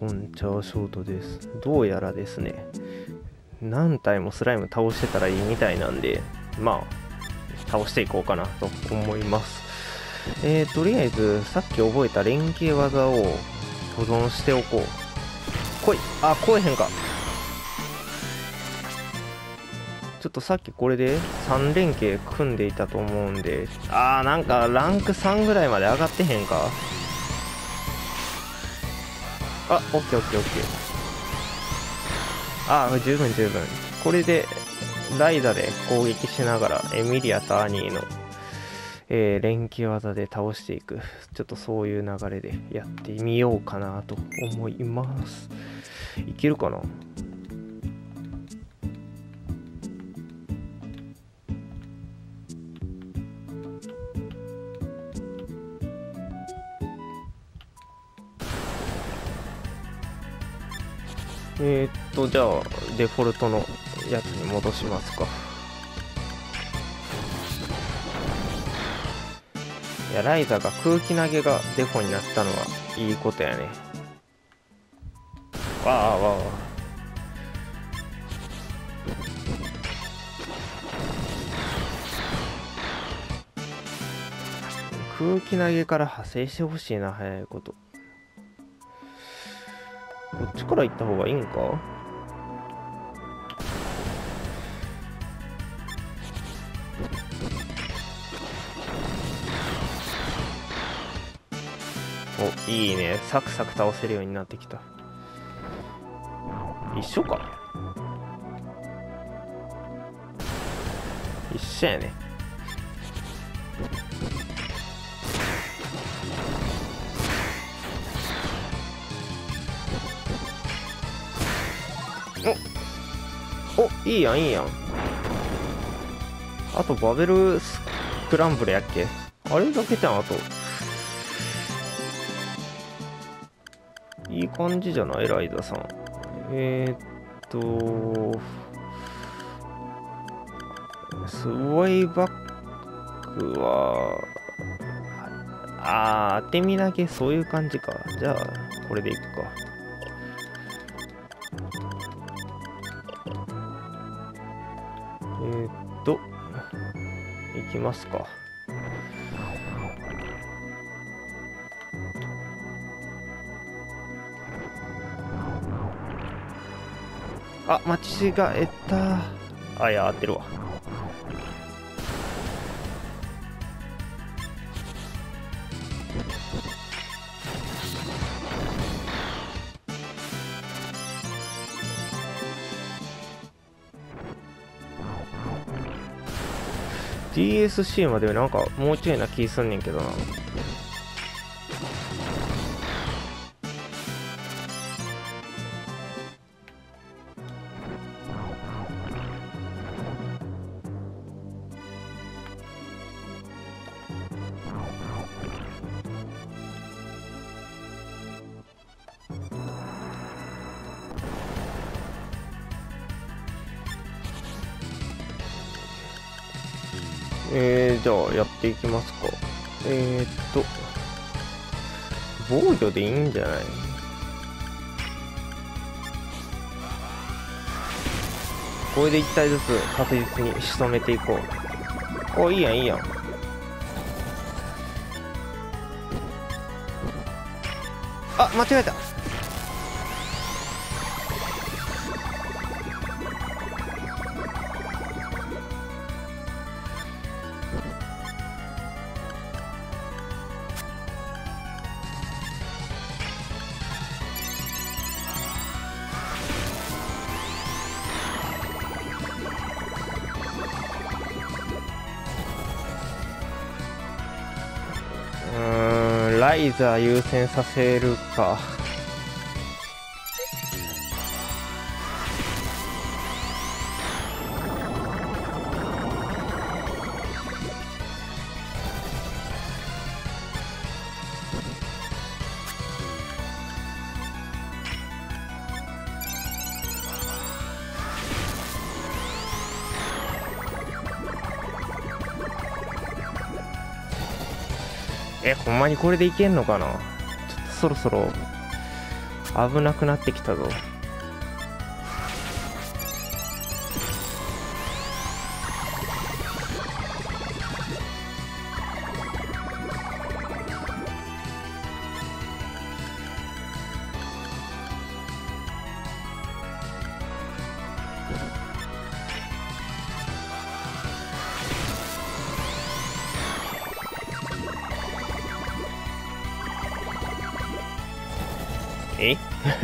コンチャーショートです。どうやらですね、何体もスライム倒してたらいいみたいなんで、まあ倒していこうかなと思います。とりあえずさっき覚えた連携技を保存しておこう。来い。あ、来えへんか。ちょっとさっきこれで3連携組んでいたと思うんで、なんかランク3ぐらいまで上がってへんか。オッケーオッケーオッケー。十分十分。これでライザで攻撃しながらエミリアとアニーの、連携技で倒していく、ちょっとそういう流れでやってみようかなと思います。いけるかな。じゃあデフォルトのやつに戻しますか。いや、ライザが空気投げがデフォになったのはいいことやね。わあ。空気投げから派生してほしいな、早いこと。こっちから行った方がいいんか。お、いいね。サクサク倒せるようになってきた。一緒か。一緒やね。お、いいやんいいやん。あとバベルスクランブルやっけ。あれだけじゃん。あといい感じじゃない、ライザさん。スワイバックは当て身だけ、そういう感じか。じゃあこれでいくか。いきますか。間違えた。いや、合ってるわ。DSC までなんかもうちょいな気すんねんけどな。じゃあやっていきますか。防御でいいんじゃない。これで1体ずつ確実に仕留めていこう。いいやんいいやん。間違えた。ライザー優先させるか。ほんまにこれでいけんのかな。ちょっとそろそろ危なくなってきたぞ。え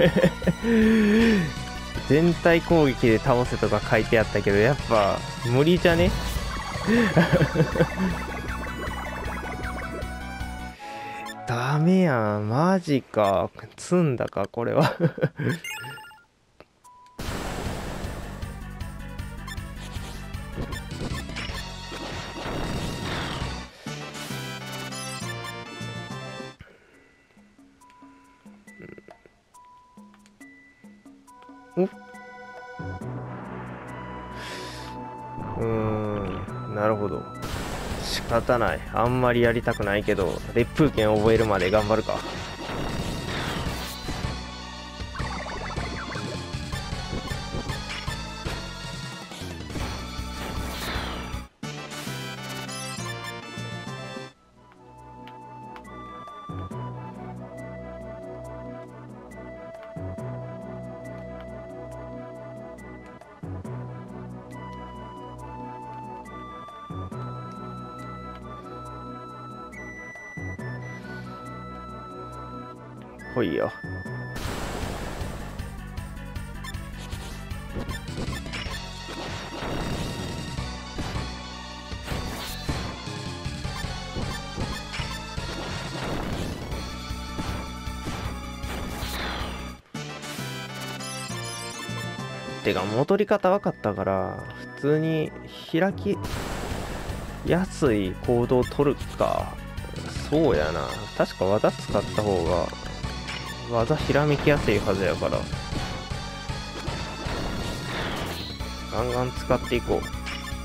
全体攻撃で倒せとか書いてあったけど、やっぱ無理じゃね？ダメやん、マジか。積んだかこれは。なるほど。仕方ない。あんまりやりたくないけど、烈風剣覚えるまで頑張るか。ほいよ。てか戻り方分かったから、普通に開きやすい行動を取るか。そうやな。確か技使った方が技ひらめきやすいはずやから、ガンガン使っていこう。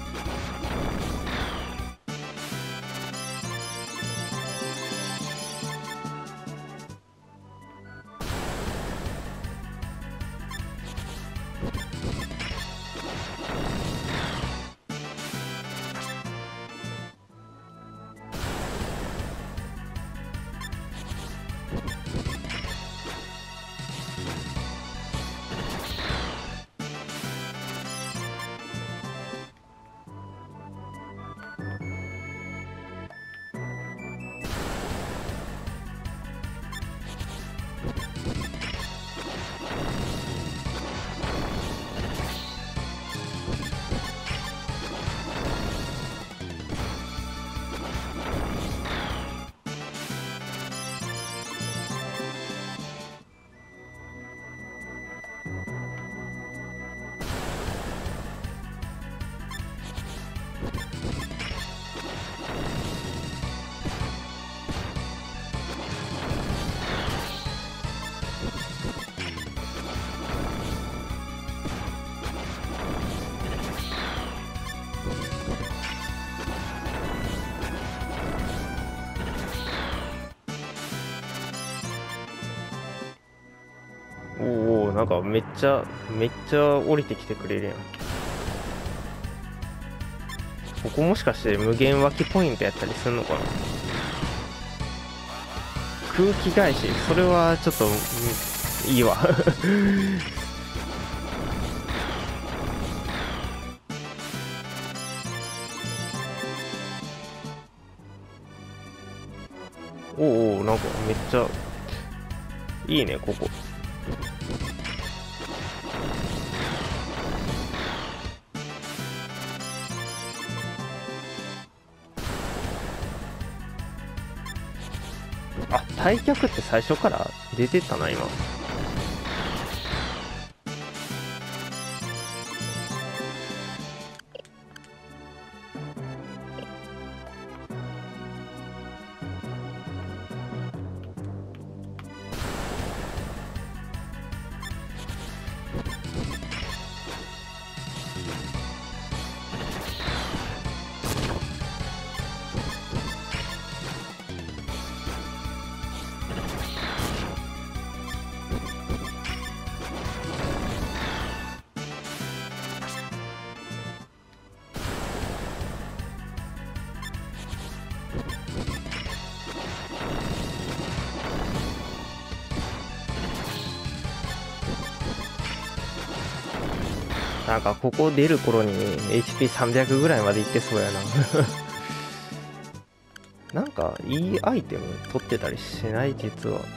おお、なんかめっちゃ降りてきてくれるやん。ここもしかして無限脇ポイントやったりするのかな。空気返し、それはちょっといいわ。おお、なんかめっちゃいいね、ここ。あ、退却って最初から出てたな、今。 なんかここ出る頃に HP300 ぐらいまでいってそうやな。なんかいいアイテム取ってたりしない？実は。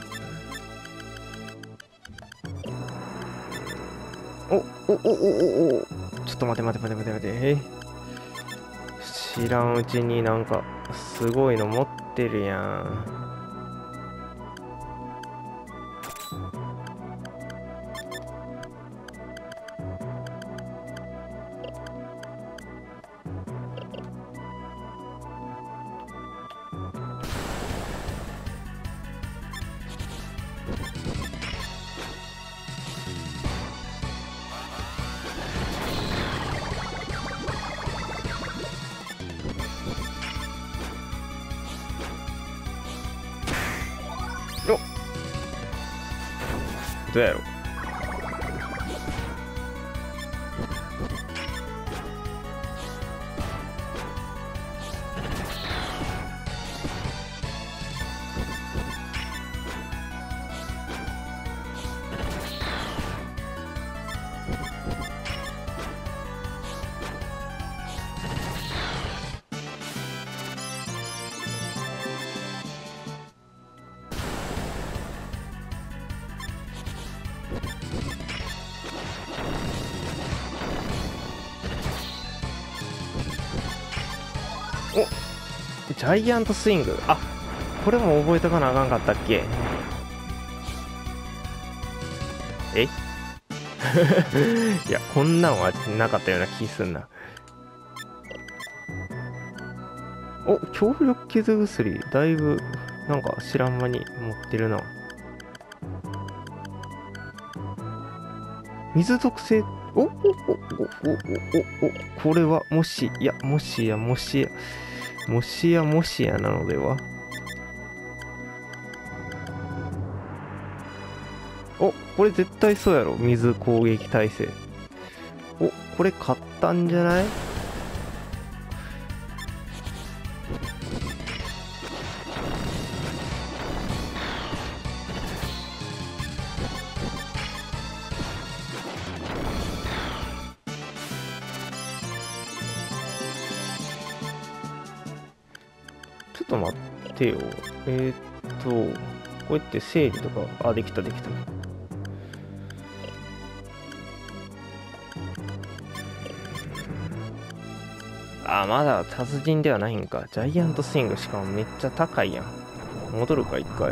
お、ちょっと待て待て待て待て待て。知らんうちになんかすごいの持ってるやん。どうやろう。ジャイアントスイング。あ、これも覚えとかなあかんかったっけ？えいや、こんなんはなかったような気すんな。お、強力傷薬。だいぶ、なんか知らん間に持ってるな。水属性。これは、もしやなのでは？お、これ絶対そうやろ。水攻撃耐性。お、これ買ったんじゃない？ちょっと待ってよ。こうやって整理とか、あ、できた。あ、まだ達人ではないんか。ジャイアントスイングしかもめっちゃ高いやん。戻るか、一回。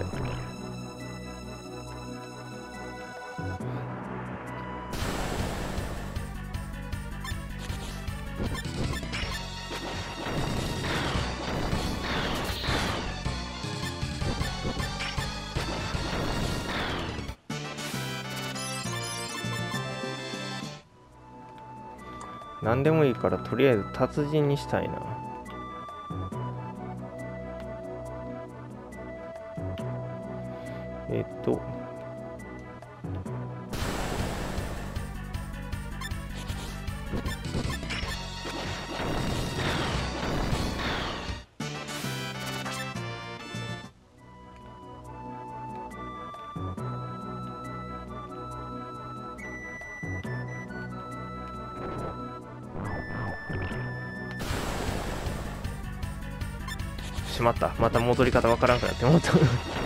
何でもいいからとりあえず達人にしたいな。しまった。また戻り方わからんくなって思った。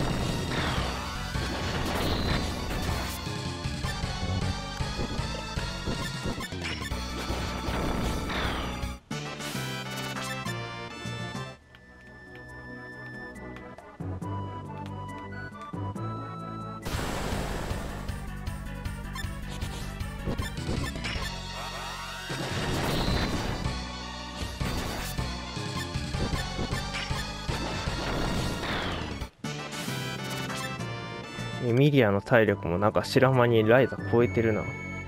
エミリアの体力もなんか知らん間にライザ超えてるな。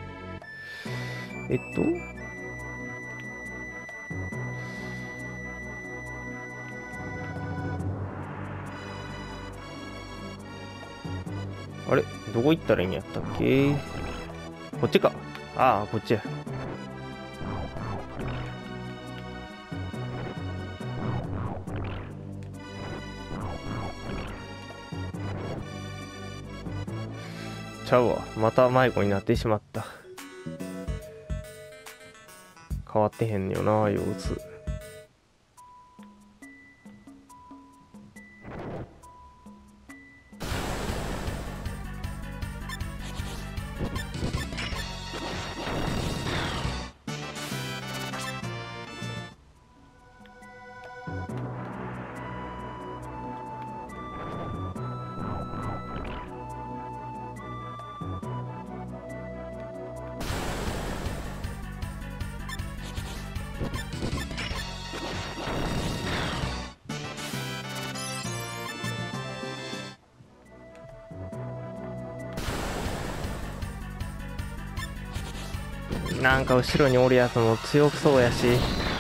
あれどこ行ったらいいんやったっけ？こっちか。ああ、こっちや。ちゃうわ。また迷子になってしまった。 変わってへんのよな、様子。なんか後ろにおるやつも強そうやし。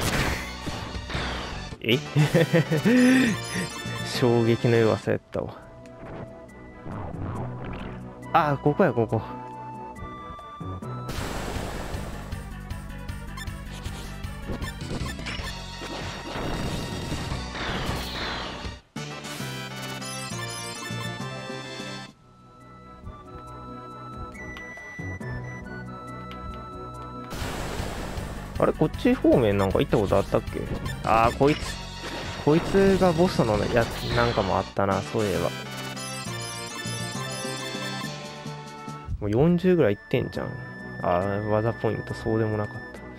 え衝撃の弱さやったわ。あ、ここや、ここ。あれ、こっち方面なんか行ったことあったっけ？ああ、こいつがボスのやつなんかもあったな、そういえば。もう40ぐらいいってんじゃん。ああ、技ポイントそうでもなかった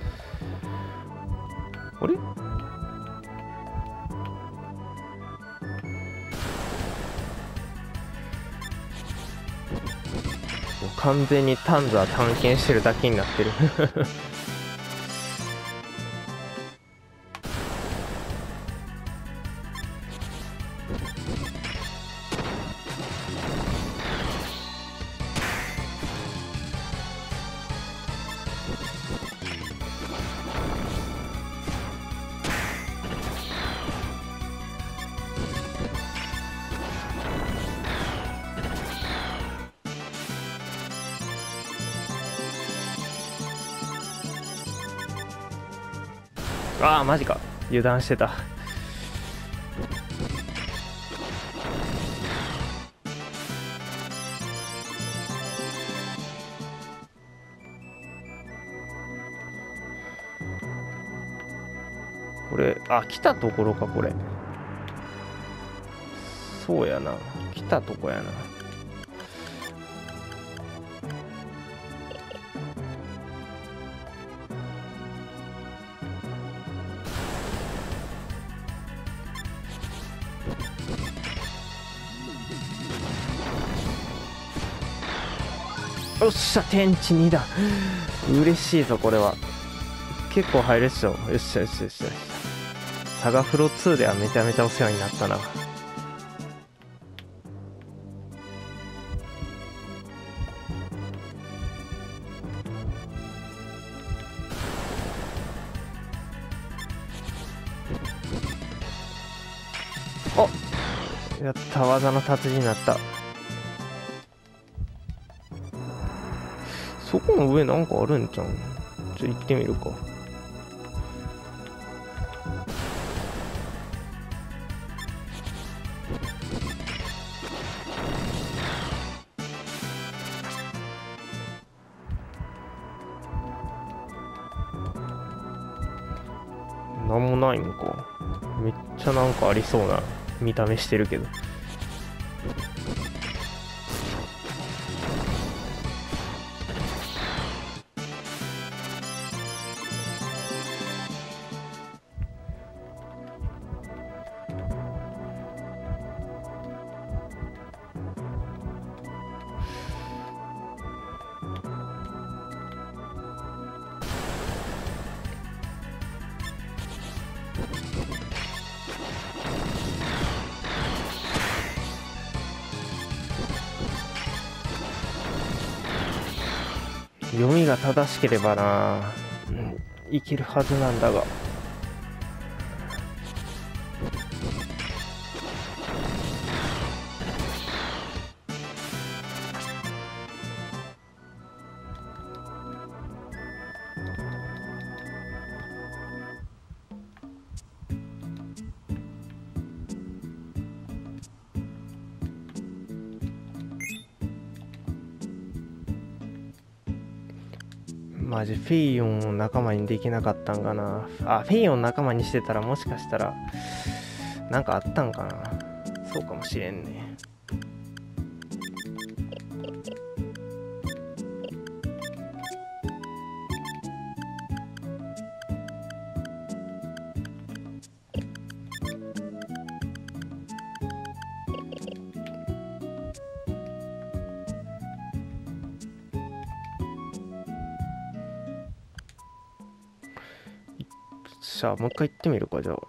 。あれ？完全にタンザー探検してるだけになってるああ、マジか。油断してた。これ、あ、来たところか、これ。そうやな。来たとこやな。よっしゃ、天地2だ。嬉しいぞ、これは。結構入るっしょ。よっしゃよっしゃよっしゃ。サガフロ2ではめちゃめちゃお世話になったな。お、やった、技の達人になった。そこの上なんかあるんじゃん。行ってみるか。なんもないんか。めっちゃなんかありそうな見た目してるけど。読みが正しければな、いけるはずなんだが。 マジフェイヨンを仲間にできなかったんかな。あ、フェイヨンを仲間にしてたらもしかしたらなんかあったんかな。そうかもしれんね。さあもう一回行ってみるか。じゃあ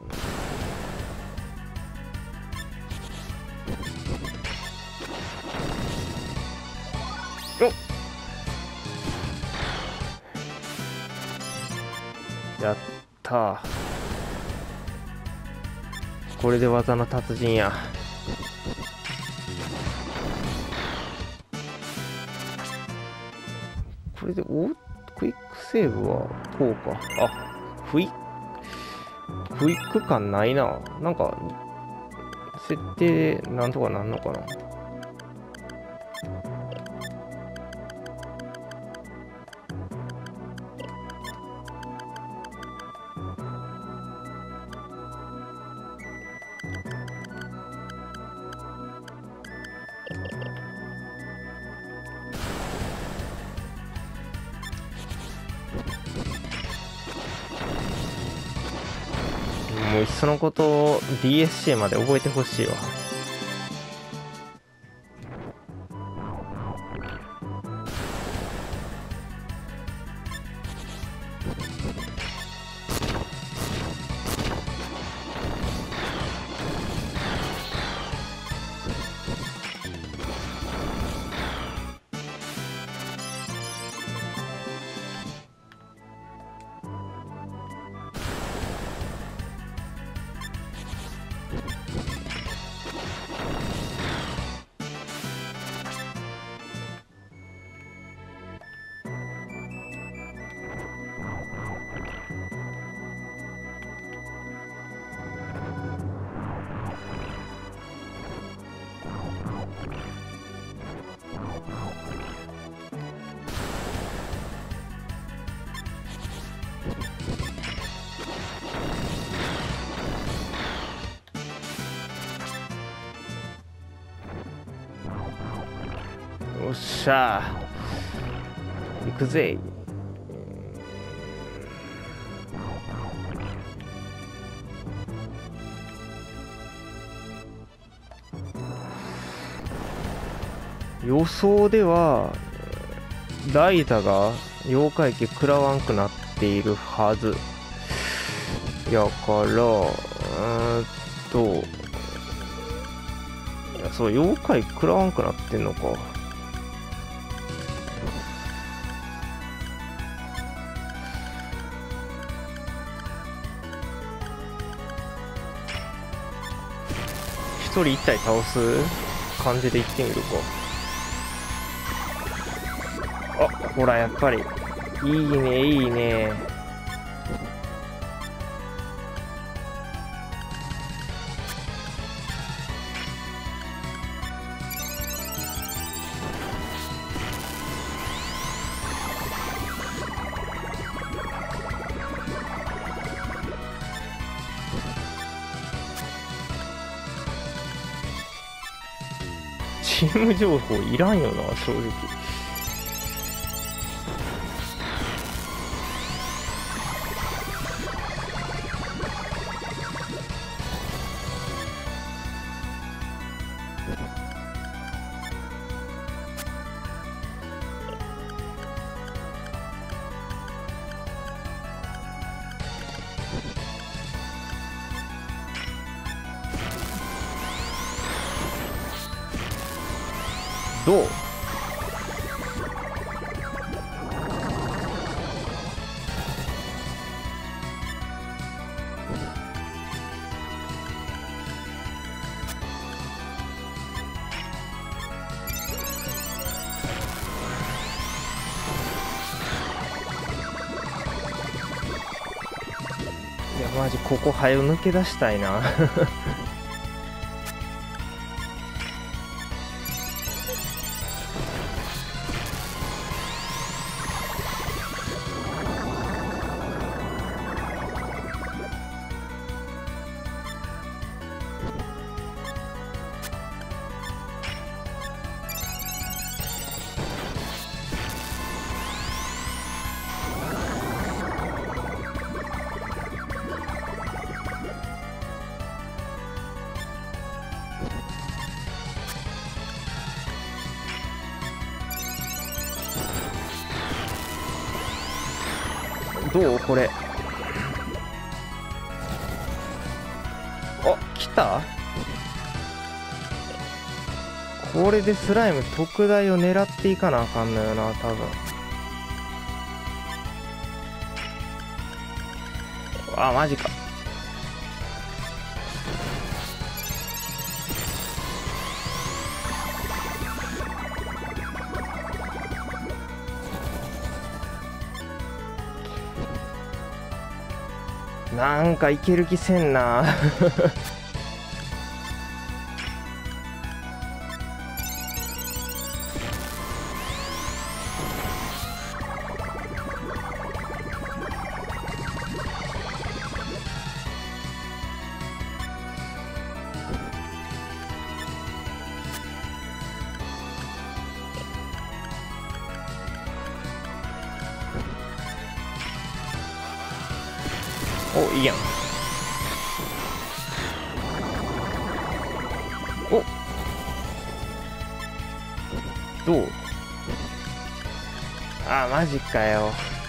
やったー。これで技の達人や。これでクイックセーブはこうか。あ、クイック感ないな。なんか設定でなんとかなんのかな。もういっそのこと DSC まで覚えてほしいわ。よっしゃー、行くぜ。予想ではライダが妖怪機食らわんくなっているはずやからいや、そう、妖怪食らわんくなってんのか。一人一体倒す感じでいってみるか。あ、ほらやっぱりいいね、いいね。チーム情報いらんよな、正直。どう？いやマジここ早抜け出したいな。 どうこれ。あ、来た。これでスライム特大を狙っていかなあかんのよな、多分。あ、マジか。なんかいける気せんな。お、いいやん。お、どう。あ、マジかよ。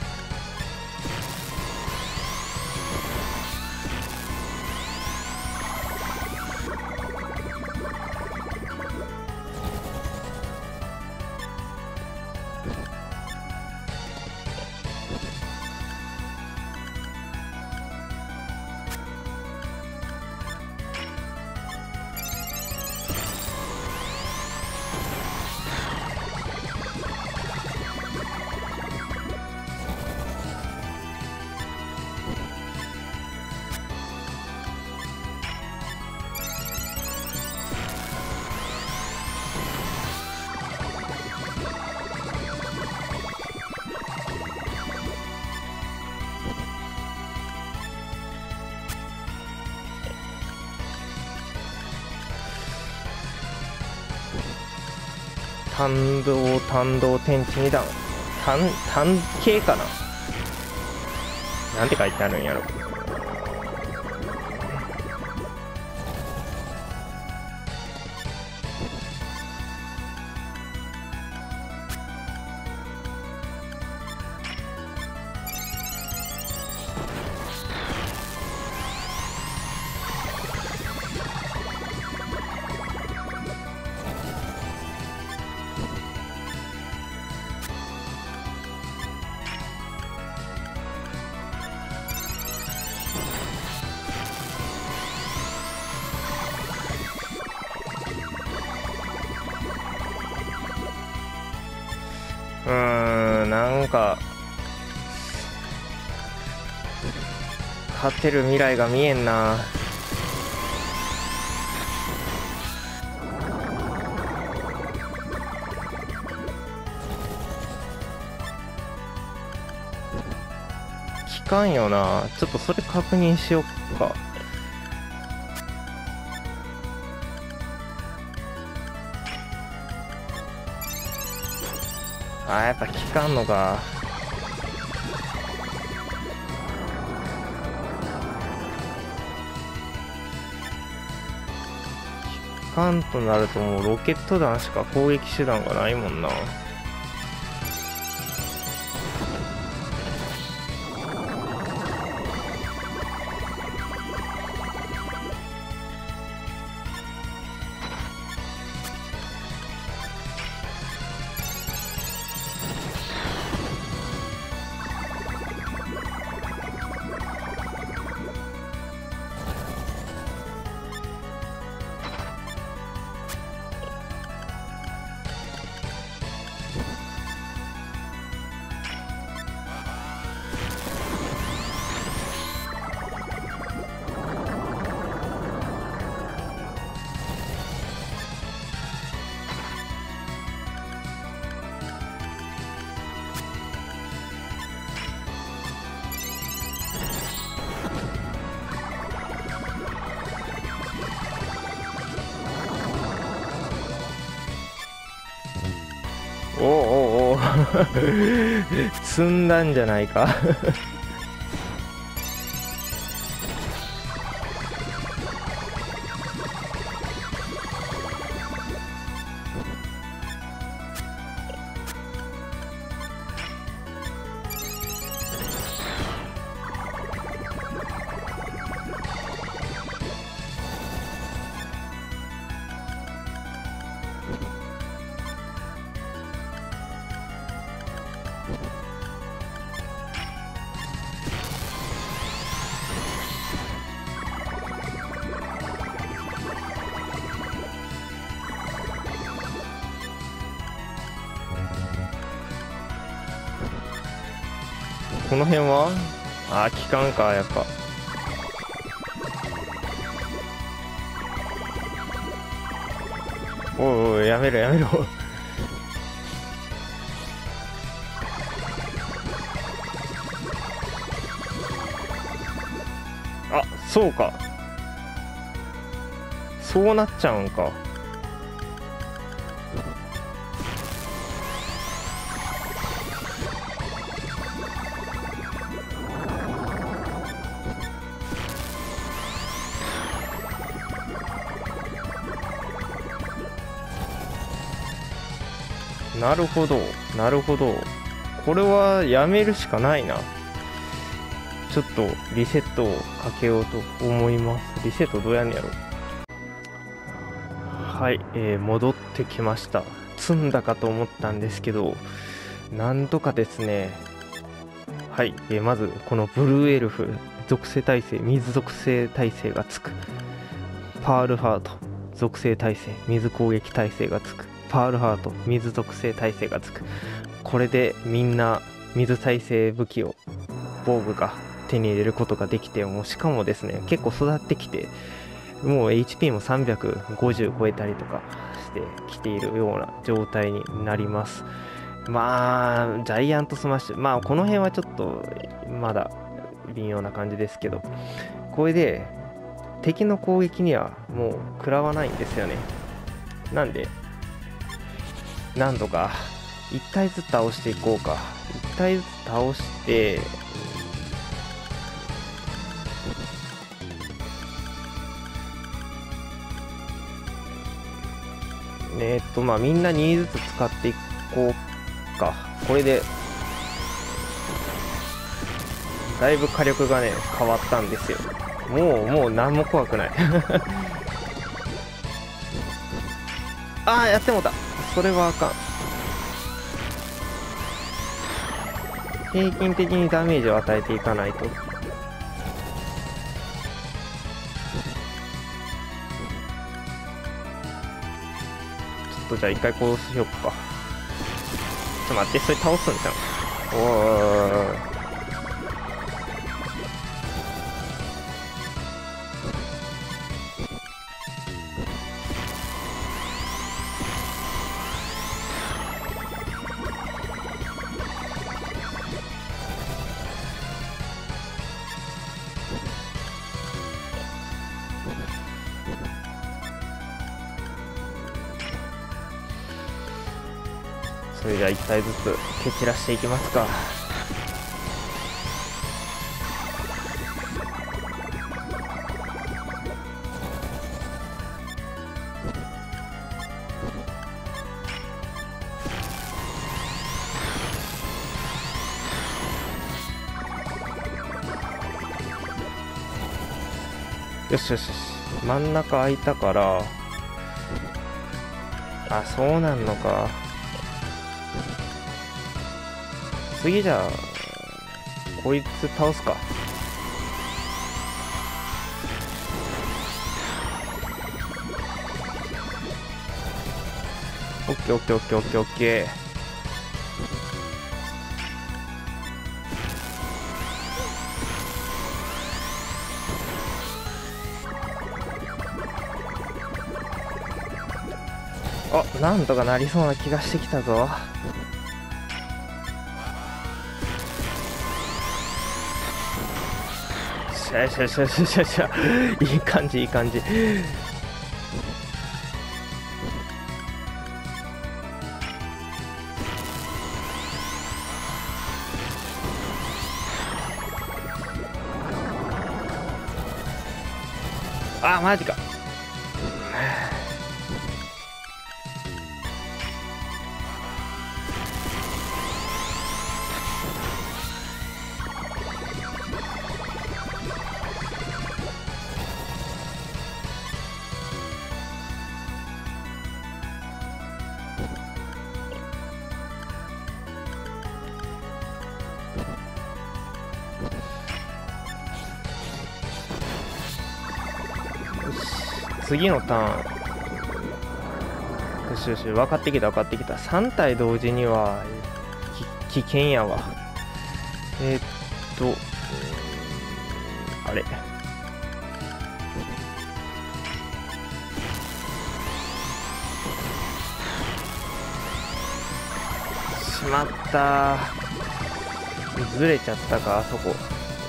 単道天地二段単形かな。なんて書いてあるんやろ。なんか勝てる未来が見えんな。効かんよな。ちょっとそれ確認しよっか。あ、やっぱ効かんのか。効かんとなるともうロケット弾しか攻撃手段がないもんな。おおおお積んだんじゃないか。 この辺は効かんか、やっぱ。おいおい、やめろやめろ。そうか。そうなっちゃうんか。なるほど、なるほど。これはやめるしかないな。ちょっとリセットをかけようと思います。リセットどうやんねやろ。はい、戻ってきました。積んだかと思ったんですけど、なんとかですね。はい、まずこのブルーエルフ属性耐性、水属性耐性がつく。パールハート属性耐性、水攻撃耐性がつく。パールハート水属性耐性がつく。これでみんな水耐性武器を防具が手に入れることができて、もうしかもですね、結構育ってきて、もう HP も350超えたりとかしてきているような状態になります。まあジャイアントスマッシュ、まあこの辺はちょっとまだ微妙な感じですけど、これで敵の攻撃にはもう食らわないんですよね。なんで何度か1体ずつ倒していこうか。1体ずつ倒して、まあみんな2ずつ使っていこうか。これでだいぶ火力がね変わったんですよ。もう何も怖くない。ああ、やってもうた。それはあかん。平均的にダメージを与えていかないと。ちょっとじゃあ一回こうしよっか。ちょっと待って、それ倒すんじゃん。おー。それじゃあ1体ずつ蹴散らしていきますか。よしよしよし、真ん中空いたから、あ、そうなんのか。次じゃあこいつ倒すか。オッケーオッケーオッケーオッケーオッケー。あ、なんとかなりそうな気がしてきたぞ。しゃしゃしゃしゃしゃしゃ。いい感じいい感じ。あ、マジか。次のターン。よしよし、分かってきた分かってきた。3体同時には危険やわ。 えーっと、あれ。しまったー。ずれちゃったか、あそこ。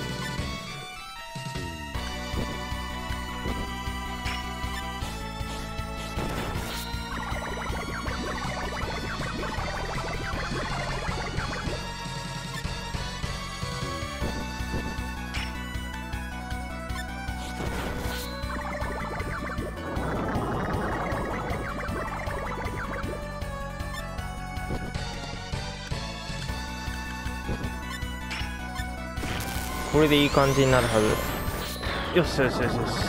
これでいい感じになるはず。よしよしよしよし。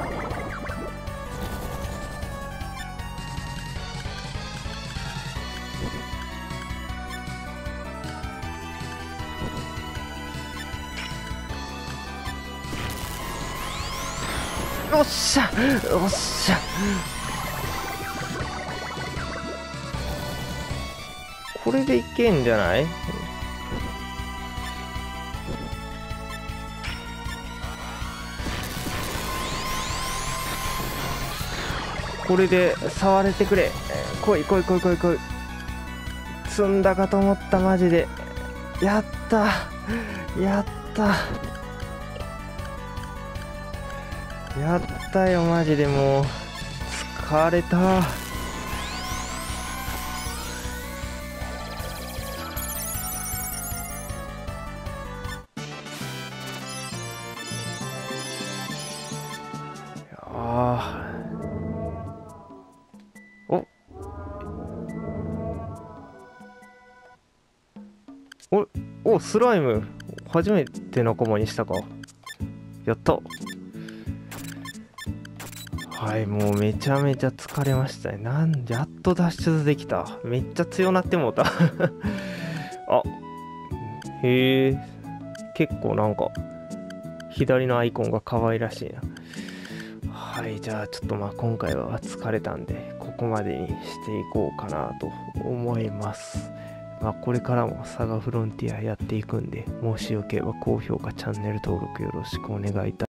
よっしゃよっしゃ。これでいけんじゃない？これで触れてくれ。来い来い来い来い来い。積んだかと思った、マジで。やったやったやったよ、マジで。もう疲れた。お、スライム初めて仲間にしたか。やった。はい、もうめちゃめちゃ疲れましたね。やっと脱出できた。めっちゃ強なってもうた。あ、へえ、結構なんか左のアイコンが可愛らしいな。はい、じゃあちょっと今回は疲れたんでここまでにしていこうかなと思います。これからもサガフロンティアやっていくんで、もしよければ高評価、チャンネル登録よろしくお願いいたします。